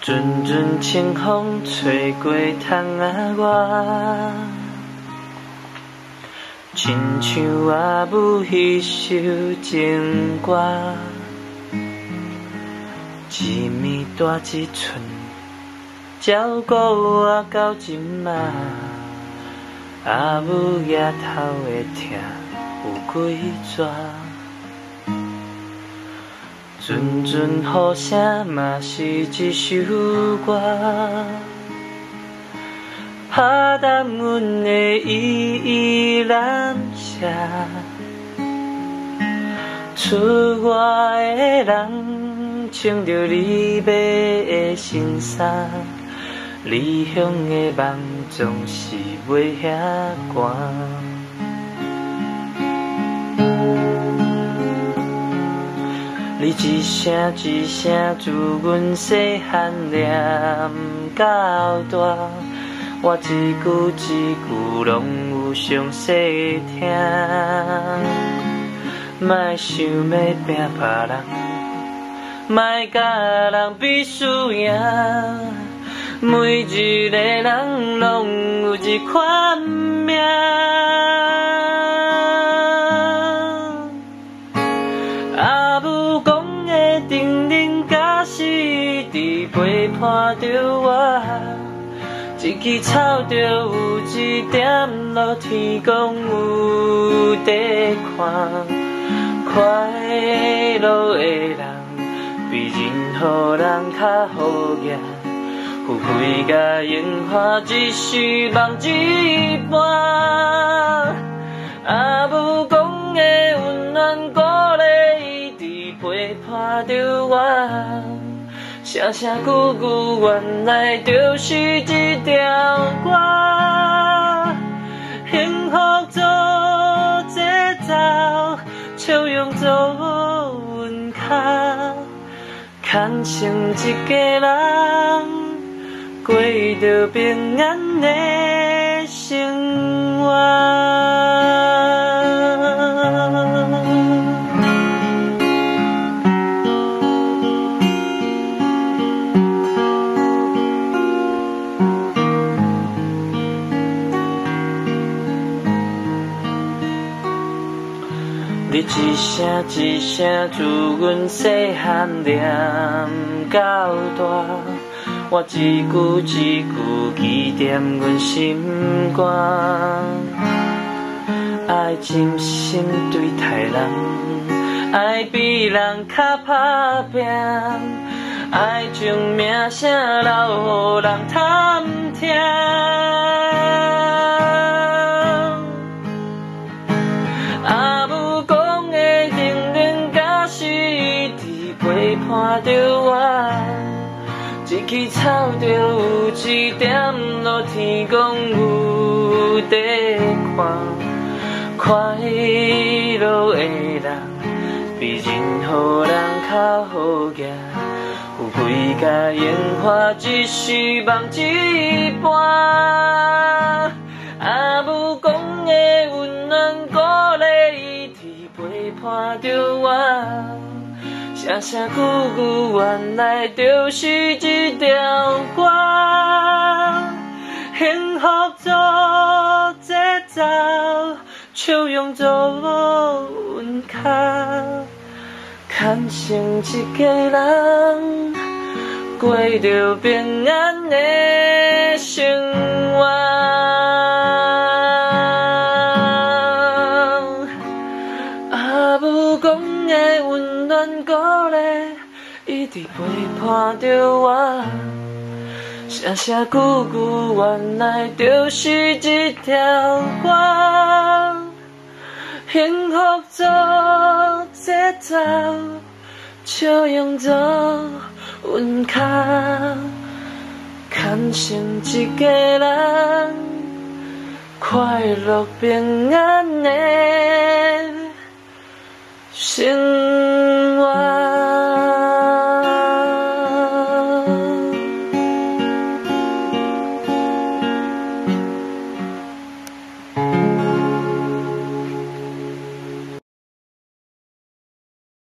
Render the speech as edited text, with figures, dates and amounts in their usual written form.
阵阵清风吹过窗仔外，亲像阿母迄首情歌，一暝大一寸，照顾我到今仔。阿母额头的疼有几逝？阵阵雨声嘛是一首歌，拍淡阮的依依难舍。厝外的人穿着你买的新衫，离乡的梦总是袂遐寒。你一声一声自阮细汉念到大，我一句一句拢有详细听。莫想要拼别人，莫甲人比输赢。每一个人拢有一款命。阿母讲的定人假使伫陪伴着我，一支草就有一点露，天公有在看。快乐的人比任何人较好行。富贵甲荣华只是梦一般。阿母讲的温暖鼓励，伊伫陪伴着我。声声句句原来就是一条歌。幸福做节奏，笑容做阮脚，牵成一家人。过着平安的生活。你一声一声自阮细汉念到大。我一句一句记惦阮心肝，爱真心对待人，爱比人较打拼，爱将名声留予人探听。阿母讲的定人假使伫陪伴着我。一枝草就有一点露，天公有在看。快乐的人比任何人较好行。富贵甲荣华只是梦一般。阿母讲的温暖鼓励，伊伫陪伴着我。声声句句原来就是一条歌。幸福做节奏，笑容做阮脚，牵成一家人，过着平安的生活。阿母讲的温暖鼓励，伊伫陪伴着我。声声句句原来就是一条歌。幸福做节奏，笑容做阮脚，牵成一家人，快乐平安的生活。